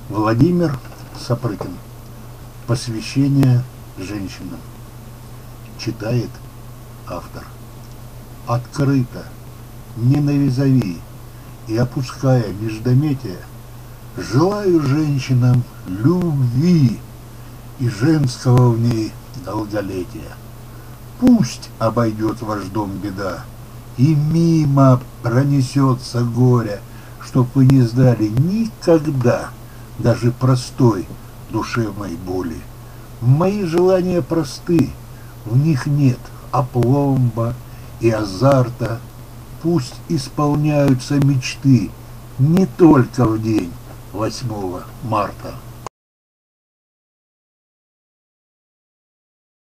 Владимир Сапрыкин. Посвящение женщинам. Читает автор. Открыто, не на визави и опуская междометия, желаю женщинам любви и женского в ней долголетия. Пусть обойдет ваш дом беда, и мимо пронесется горе, чтоб вы не знали никогда даже простой душевной боли. Мои желания просты, в них нет опломба и азарта. Пусть исполняются мечты не только в день 8 марта.